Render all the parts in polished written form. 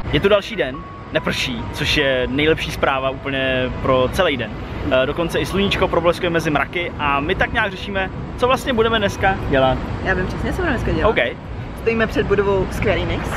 Je tu další den, neprší, což je nejlepší zpráva úplně pro celý den. Dokonce i sluníčko probleskuje mezi mraky a my tak nějak řešíme, co vlastně budeme dneska dělat. Já vím přesně, co budeme dneska dělat. Okay. Stojíme před budovou Square Enix.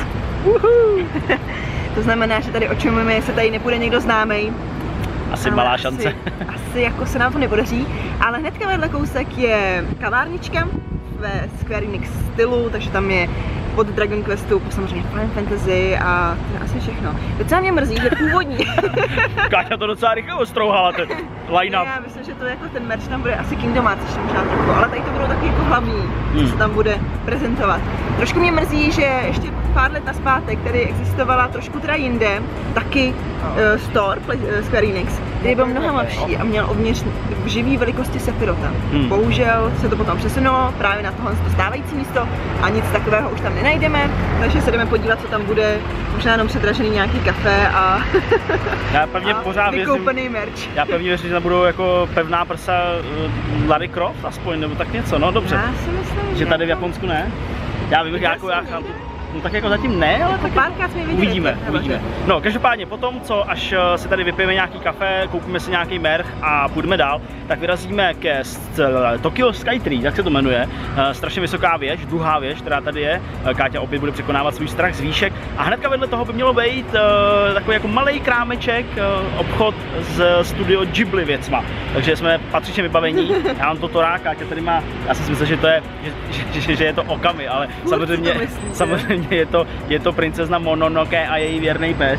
To znamená, že tady očumujeme, jestli tady nepůjde někdo známej. Asi malá šance. Asi jako se nám to nepodaří, ale hnedka vedle kousek je kavárnička ve Square Enix stylu, takže tam je od Dragon Questu po samozřejmě Final Fantasy a to je asi všechno. Docela mě mrzí, že původní. Káťa to docela rychle ostrouhala, ten line-up. Já myslím, že to jako ten merch tam bude asi Kingdom Hearts ještě možná trochu, ale tady to budou taky jako hlavní, co se tam bude prezentovat. Trošku mě mrzí, že ještě pár let nazpátek tady existovala trošku teda jinde, taky store Square Enix, který byl mnohem lepší a měl uvnitř živý velikosti Sephiroth. Bohužel se to potom přesunulo právě na tohle stávající místo a nic takového už tam nenajdeme, takže se jdeme podívat, co tam bude, možná jenom předražený nějaký kafe a vykoupený merch. Já pevně věřím, že tam budou jako pevná prsa Lara Croft aspoň, nebo tak něco, no dobře. Já si myslím, že tady v Japonsku ne? Já vím, jako já chápu. No tak jako zatím ne, ale tak párkrát jsme viděli. Uvidíme. No každopádně potom, co až si tady vypijeme nějaký kafe, koupíme si nějaký merch a půjdeme dál, tak vyrazíme ke Tokyo Skytree, tak se to jmenuje. Strašně vysoká věž, druhá věž, která tady je. Káťa opět bude překonávat svůj strach z výšek a hnedka vedle toho by mělo být takový jako malej krámeček, obchod z studio Ghibli věcma. Takže jsme patřičně vybavení. Já mám toto rád, Káťa tady má, já si myslím, že to je, že je to Okami, ale samozřejmě je to princezna Mononoke a její věrný pes.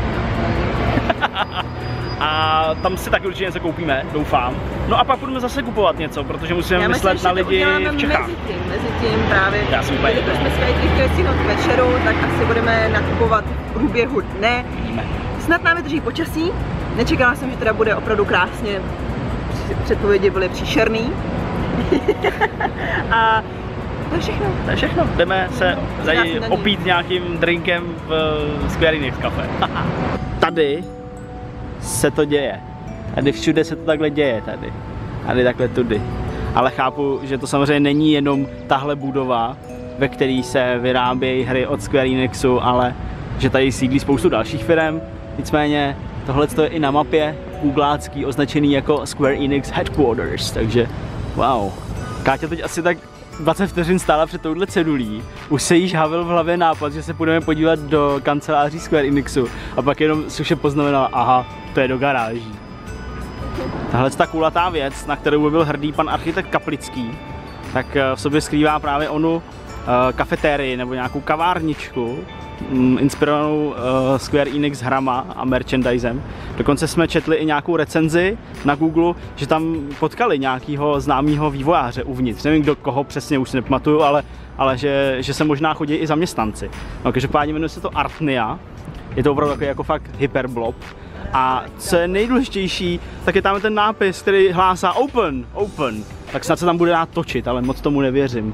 A tam si taky určitě něco koupíme, doufám. No a pak budeme zase kupovat něco, protože musíme myslet na lidi v Čechách. Mezi tím právě, když jsme Skytree chtěli stihnout k večeru, tak asi budeme nakupovat v průběhu dne. Snad nám vydrží počasí. Nečekala jsem, že teda bude opravdu krásně. Předpovědi byly příšerný. A to je všechno. To je všechno. Jdeme se opít nějakým drinkem v Square Enix kafe. Tady se to děje. Tady všude se to takhle děje tady. Tady takhle tudy. Ale chápu, že to samozřejmě není jenom tahle budova, ve které se vyrábějí hry od Square Enixu, ale že tady sídlí spoustu dalších firm. Nicméně tohle je i na mapě googlácký, označený jako Square Enix Headquarters, takže wow. Káťa teď asi tak 20 vteřin stála před touhle cedulí, už se jí žhavil v hlavě nápad, že se budeme podívat do kanceláří Square Enixu a pak jenom suše poznamenala, aha, to je do garáží. Tahle ta kulatá věc, na kterou by byl hrdý pan architekt Kaplický, tak v sobě skrývá právě onu kafetérii nebo nějakou kavárničku, inspirovanou Square Enix hrama a merchandisem. Dokonce jsme četli i nějakou recenzi na Google, že tam potkali nějakého známého vývojáře uvnitř. Nevím, kdo koho přesně, už si nepamatuju, ale že se možná chodí i zaměstnanci. No, každopádně jmenuje se to Artnia. Je to opravdu jako fakt hyperblob. A co je nejdůležitější, tak je tam ten nápis, který hlásá Open, Open. Tak snad se tam bude dát točit, ale moc tomu nevěřím.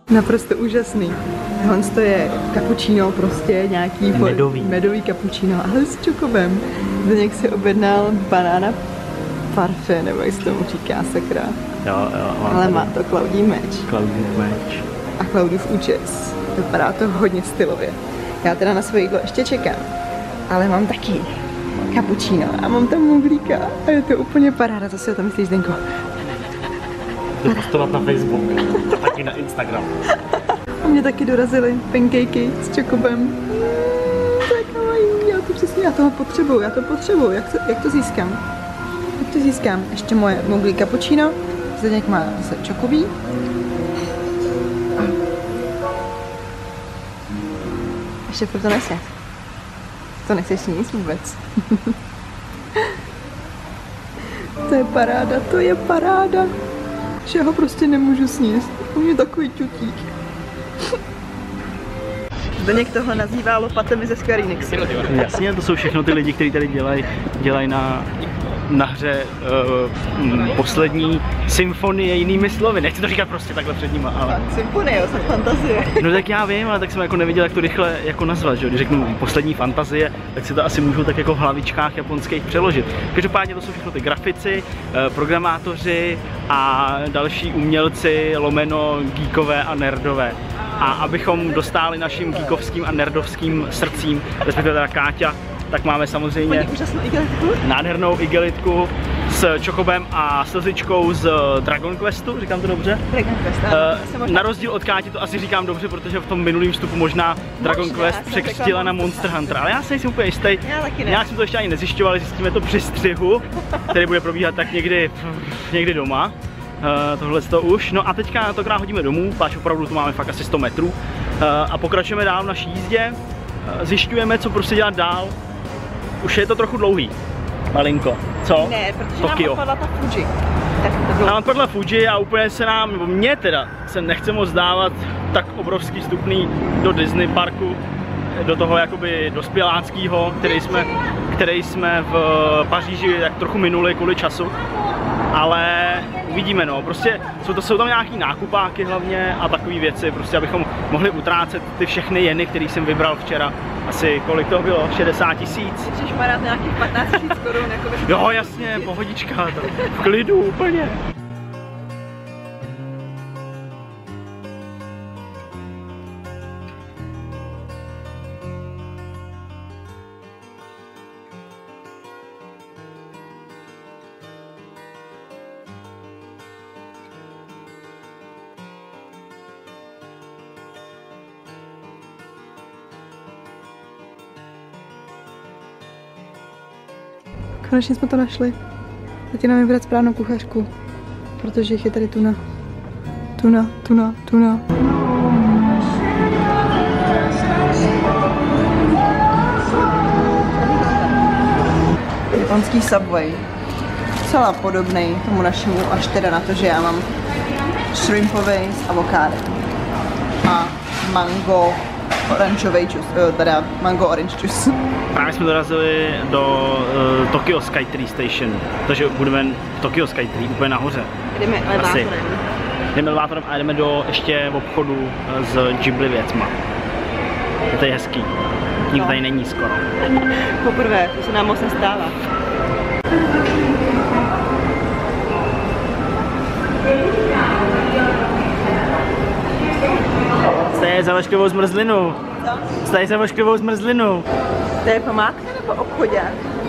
Naprosto úžasný. Tohle to je cappuccino, prostě nějaký medový cappuccino, ale s čokobem. Zdeněk si objednal banana parfait, nebo jak se tomu říká, sakra. Jo, ale má to Cloudy Match. Cloudy Match. A Cloudův účes. Vypadá to hodně stylově. Já teda na svoje jídlo ještě čekám. Ale mám taky cappuccino a mám tam muglíka. A je to úplně paráda, co si o tom myslíš, Zdenko? Jde postovat na Facebook a taky na Instagram. A mě taky dorazily pancakey s čokobem. To je kawaii, já toho potřebuju, jak to získám? Jak to získám? Ještě moje muglí cappuccino, Zdeněk má zase čokový. Ještě proto nese. To nechceš sníst vůbec. To je paráda. Že ho prostě nemůžu sníst. On je takový ťutík. Zdeněk tohle nazývá lopatami ze Square Enixu. Jasně, to jsou všechno ty lidi, kteří tady dělají na hře poslední symfonie jinými slovy. Nechci to říkat prostě takhle před nima, ale... Symfonie, to fantazie. No tak já vím, ale tak jsem jako nevěděl, jak to rychle jako nazvat, že? Když řeknu poslední fantazie, tak si to asi můžu tak jako v hlavičkách japonských přeložit. Každopádně to jsou všechno ty grafici, programátoři a další umělci, lomeno geekové a nerdové. A abychom dostáli našim geekovským a nerdovským srdcím, respektive teda Káťa, tak máme samozřejmě nádhernou igelitku s čokobem a slzičkou z Dragon Questu, říkám to dobře? Dragon Quest, na rozdíl od Káti to asi říkám dobře, protože v tom minulém vstupu možná Dragon Quest překřtila na Monster Hunter, ale já se nejsem úplně jistý. Nějak jsme to ještě ani nezjišťovali, zjistíme to při střihu, který bude probíhat tak někdy doma. Tohle to už. No a teďka tokrát hodíme domů, páč opravdu tu máme fakt asi 100 metrů a pokračujeme dál v naší jízdě. Zjišťujeme, co prostě dělat dál. Už je to trochu dlouhý. Malinko. Co? Ne, protože Tokio. nám odpadla ta Fuji. Nám odpadla Fuji a úplně se nám, nebo mě teda, se nechce moc dávat tak obrovský vstupný do Disney parku, do toho jakoby dospěláckýho, který jsme v Paříži tak trochu minuli kvůli času. Ale uvidíme, no, prostě jsou tam nějaký nákupáky hlavně a takové věci, prostě abychom mohli utrácet ty všechny jeny, které jsem vybral včera. Asi kolik to bylo? 60 000? Chceš padat nějakých 15 000 korun, jako by... Jo, jasně, pohodička, v klidu úplně. Konečně jsme to našli. Teď nám vybrat správnou kuchařku, protože jich je tady tuna. Tuna. Japonský Subway. Celá podobný tomu našemu, až teda na to, že já mám shrimpový s avokádem a mango oranžový juice, teda mango orange juice. Právě jsme dorazili do Tokyo Skytree Station, takže budeme v Tokyo Skytree úplně nahoře. Jdeme elevátorem. Jdeme elevátorem a jdeme do ještě obchodu s Ghibli věcma. To je hezký. Nikdo tady není skoro. Poprvé, to se nám moc nestává. Staje za veškerou zmrzlinu. Co? Staje za veškerou zmrzlinu. To je památka nebo obchodák?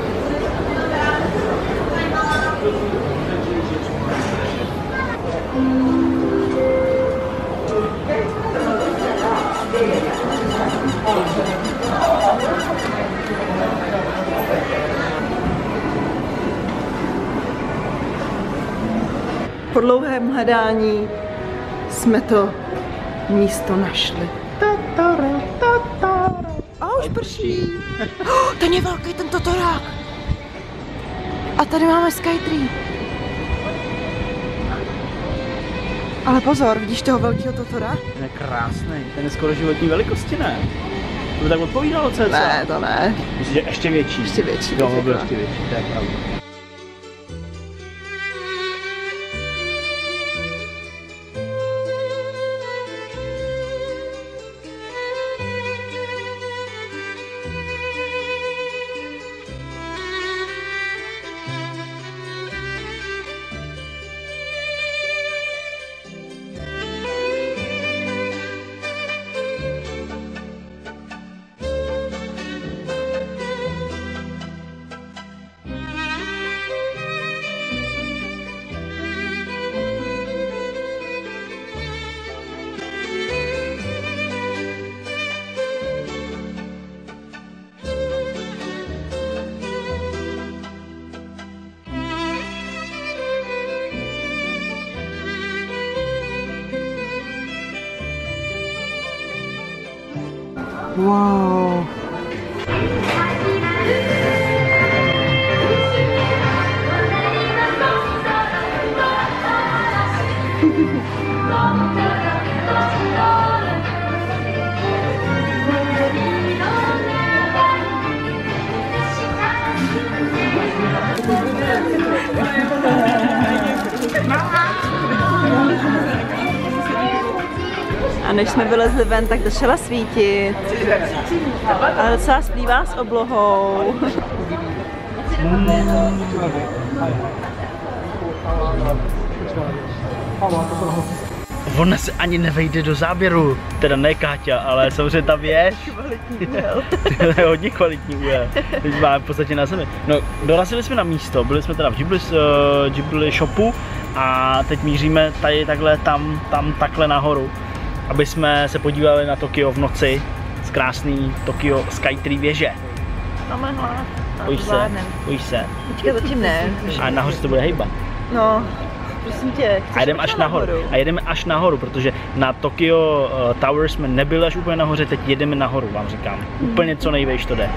Po dlouhém hledání jsme to místo našli. A už prší. Ten je velký, ten totorák. A tady máme Skytree. Ale pozor, vidíš toho velkého totora? Ten je krásný, ten je skoro životní velikosti, ne? To by tak odpovídalo cca. Ne, to ne. Myslím, že ještě větší. Ještě větší. Jo, byl ještě větší, to je pravda. Wow. A než jsme vylezli ven, tak začala svítit. A docela splývá s oblohou. Ona se ani nevejde do záběru, teda ne Káťa, ale samozřejmě ta věž. To je hodně kvalitní úhel. Teď máme v podstatě na zemi. No, dorazili jsme na místo, byli jsme teda v Ghibli shopu a teď míříme tady takhle, tam takhle nahoru, aby jsme se podívali na Tokio v noci z krásný Tokio Skytree věže. Bojíš se? Počkej, zatím ne. A nahoře to bude hejba. No, prosím tě. A jdeme až nahoru. A jedeme až nahoru, protože na Tokyo Tower jsme nebyli až úplně nahoře, teď jedeme nahoru, vám říkám. Úplně co nejvejš to jde.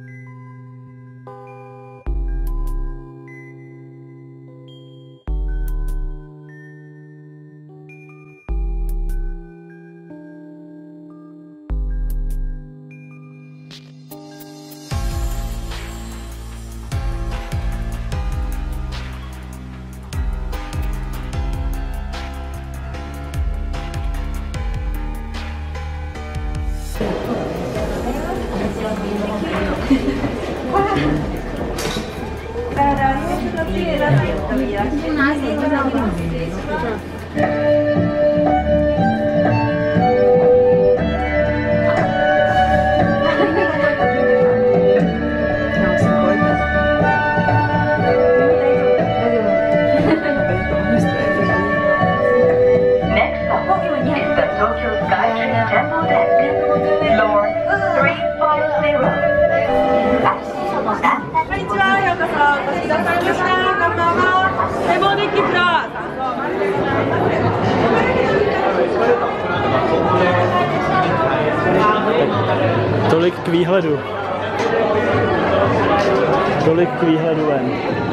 Tolik k výhledu. Tolik k výhledu ven.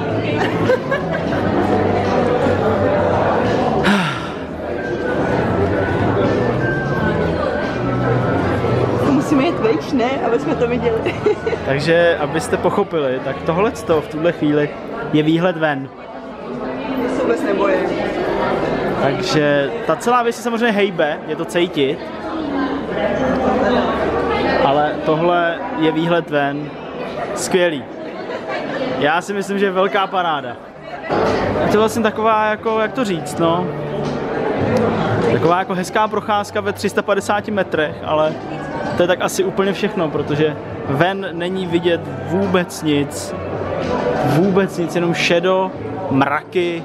Musíme jít vejš, ne? Aby jsme to viděli. Takže, abyste pochopili, tak tohleto v tuhle chvíli je výhled ven. To se vůbec nebojím. Takže ta celá věc se samozřejmě hejbe, je to cítit. Ale tohle je výhled ven. Skvělý. Já si myslím, že je velká paráda. Je to vlastně taková, jako, jak to říct, no. Taková jako hezká procházka ve 350 metrech, ale to je tak asi úplně všechno, protože ven není vidět vůbec nic. Vůbec nic, jenom šedo, mraky,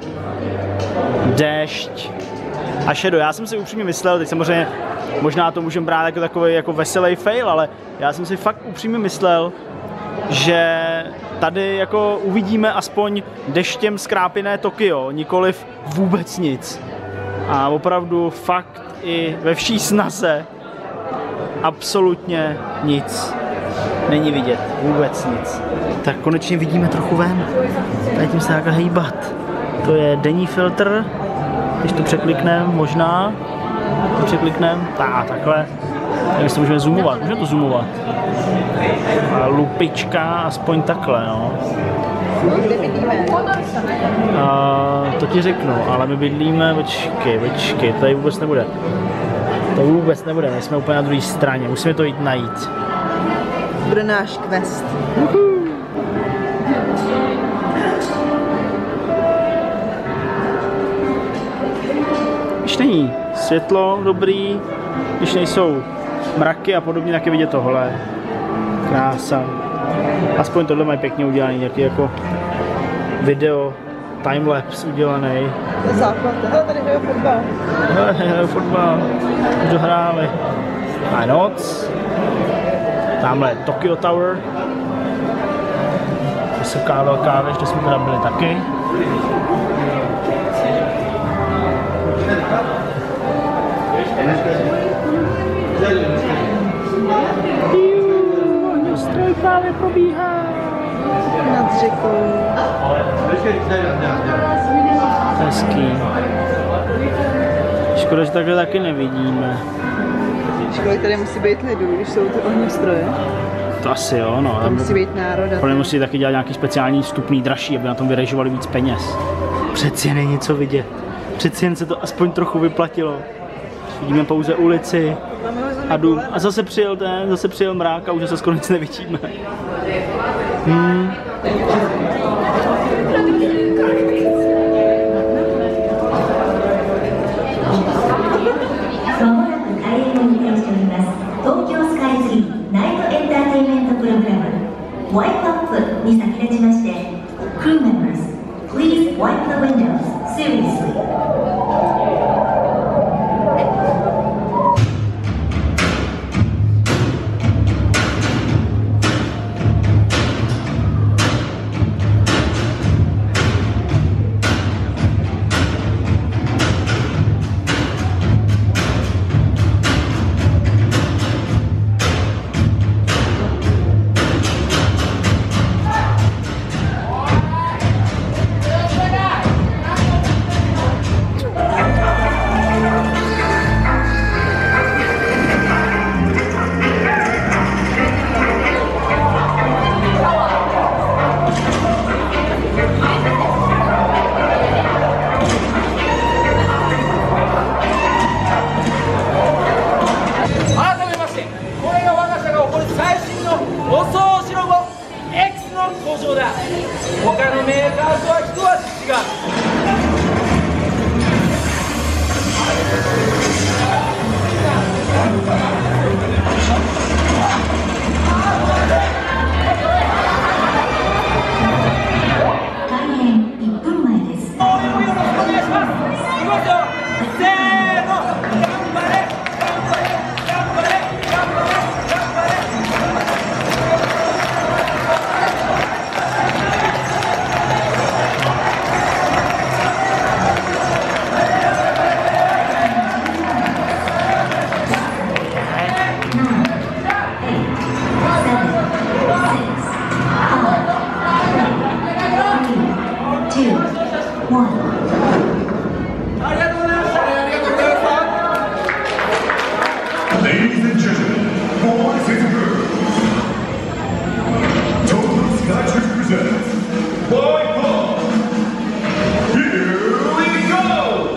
déšť a šedo. Já jsem si upřímně myslel, teď samozřejmě možná to můžeme brát jako takový jako veselý fail, ale já jsem si fakt upřímně myslel, že tady jako uvidíme aspoň deštěm skrápěné Tokio, nikoliv vůbec nic. A opravdu fakt i ve vší snaze absolutně nic není vidět, vůbec nic. Tak konečně vidíme trochu ven, tady tím se takhle hejbat. To je denní filtr, když to překlikneme, možná, překlikneme, takhle, tak si můžeme zoomovat, můžeme to zoomovat. A lupička, aspoň takhle, no. Kde bydlíme? To ti řeknu, ale my bydlíme, počkej, tady vůbec nebude. To vůbec nebude, my jsme úplně na druhé straně, musíme to jít najít. Bude náš quest. Když není světlo dobrý, když nejsou mraky a podobně, tak je vidět tohle. Krása. Aspoň tohle mají pěkně udělaný, nějaký jako video, timelapse udělaný. To je základ, tady hrajou fotbal. Hrajou fotbal, už dohráli. A noc. Tamhle je Tokyo Tower. Vysoká velká věž, kde jsme teda byli taky. Stroj právě probíhá. Nad řekou. Hezký. Škoda, že takhle taky nevidíme. Škoda, tady musí být lidu, když jsou ty ohňostroje. To asi jo, no. Tam musí být národa. Podle musí taky dělat nějaký speciální vstupný dražší, aby na tom vyrežovali víc peněz. Přeci jen je něco vidět. Přeci jen se to aspoň trochu vyplatilo. Vidíme pouze ulici a dům. A zase přijel mrák a už se skoro nic nevidíme. Wipe up に先立ちまして、crew members, please wipe the windows seriously. Ladies and gentlemen, boys and girls, Tokyo Skytrek presents Wipe Up! Here we go!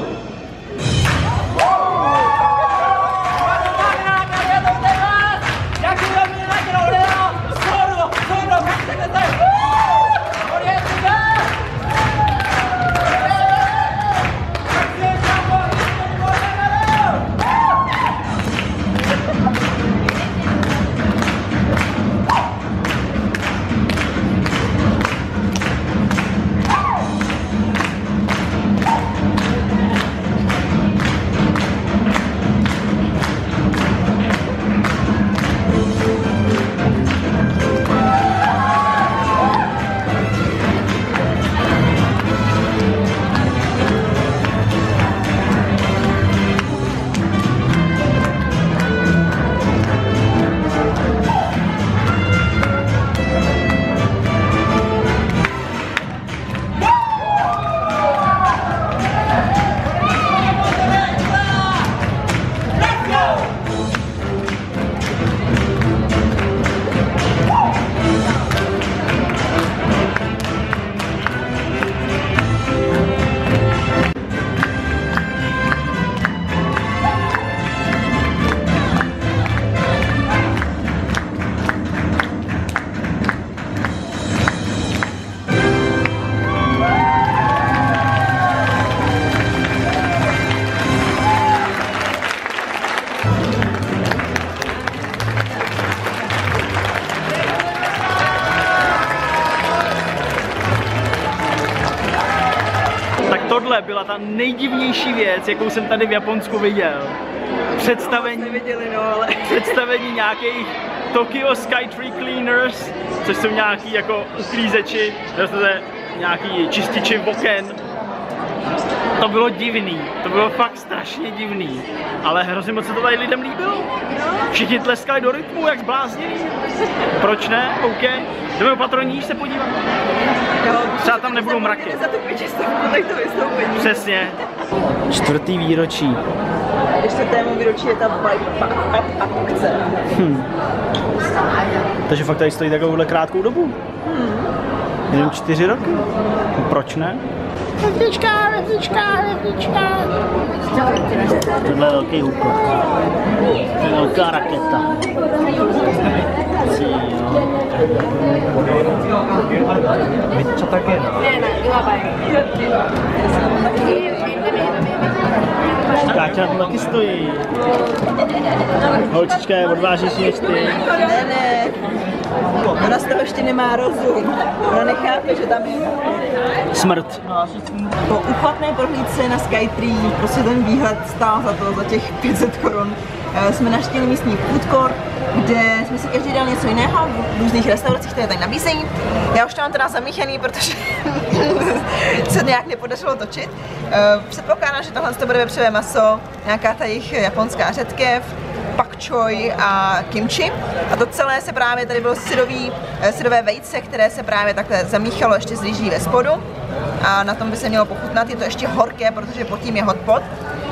Tohle byla ta nejdivnější věc, jakou jsem tady v Japonsku viděl. Představení nějakých Tokyo Skytree Cleaners, což jsou nějaký jako uklízeči, nějaký čističi oken. To bylo divný, to bylo fakt strašně divný, ale hrozně moc se to tady lidem líbilo. Všichni tleskali do rytmu, jak zbláznění. Proč ne? OK. Jdeme opatrněji se podívat. Třeba tam nebudou mraky. Za tu pětistovku, tak to vystoupení. Přesně. 4. výročí. Ještě tému výročí je ta Vibe akce. Takže fakt tady stojí takovouhle krátkou dobu. Jenom 4 roky. Proč ne? Větvička. Tohle je velký hůbko. To je velká raketa. Co také? Káča to taky stojí. Holčička je odvážnější než ty. Ne. Ona z toho ještě nemá rozum. Ona nechápe, že tam je smrt. Po úplatné prohlídce na Skytree, prostě ten výhled stál za to, za těch 500 korun. Jsme navštívili místní food court, kde jsme si každý dal něco jiného v různých restauracích, které tady nabízejí. Já už to mám teda zamíchaný, protože se nějak nepodařilo točit. Předpokládám, že tohle bude vepřové maso, nějaká ta jejich japonská řetkev, pak choi a kimchi. A to celé se právě tady bylo syrové vejce, které se právě takhle zamíchalo ještě s rýží ve spodu. A na tom by se mělo pochutnat, je to ještě horké, protože pod tím je hot pot.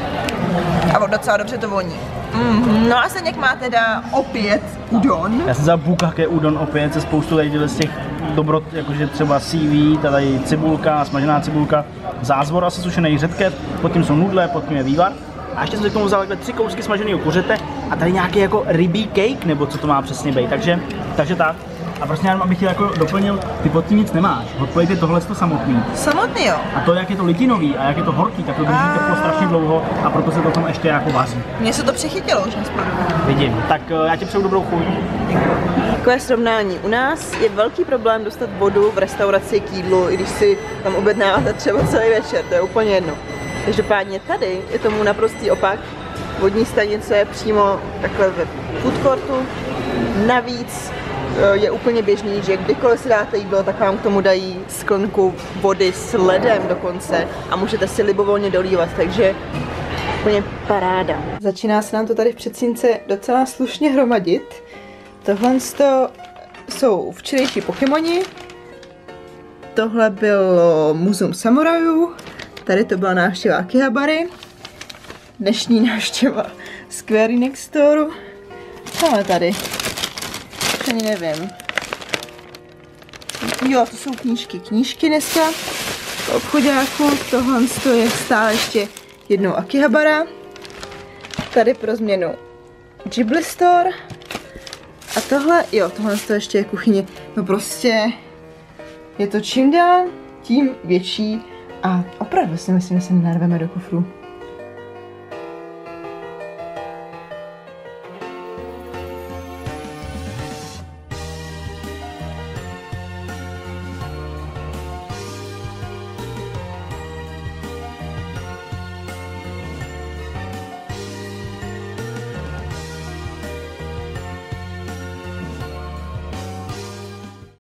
A docela dobře to voní. No a Seněk má teda opět udon. Já jsem za bukake udon opět se spoustu tady z těch dobrot, jakože třeba seaweed, tady cibulka, smažená cibulka, zázvor asi sušený řetkev, pod tím jsou nudle, pod tím je vývar. A ještě jsem si k tomu vzal 3 kousky smaženého kuřete a tady nějaký jako rybí cake, nebo co to má přesně být, takže tak. A prostě jenom abych ti jako doplnil, ty pod tím nic nemáš, odpojit je tohle samotný. Samotný, jo. A to, jak je to litinový a jak je to horký, tak to drží teplo strašně dlouho a proto se to tam ještě jako vaří. Mně se to přechytilo už nespadu. Vidím, tak já ti přeju dobrou chuť. Takové srovnání. U nás je velký problém dostat vodu v restauraci k jídlu, i když si tam objednáváte třeba celý večer, to je úplně jedno. Každopádně tady je tomu naprostý opak. Vodní stanice je přímo takhle ve food courtu. Navíc je úplně běžný, že kdykoliv si dáte jídlo, tak vám k tomu dají sklnku vody s ledem dokonce a můžete si libovolně dolívat, takže úplně paráda. Začíná se nám to tady v předsínce docela slušně hromadit. Tohle jsou včerejší Pokémoni. Tohle bylo Muzeum samurajů. Tady to byla návštěva Akihabary. Dnešní návštěva Square Enix Store. Tohle tady. Ani nevím. Jo, to jsou knížky dneska v obchodáku. Tohle je stále ještě jednou Akihabara. Tady pro změnu Ghibli Store. A tohle ještě je kuchyně. No prostě je to čím dál tím větší a opravdu si myslím, že se narveme do kufru.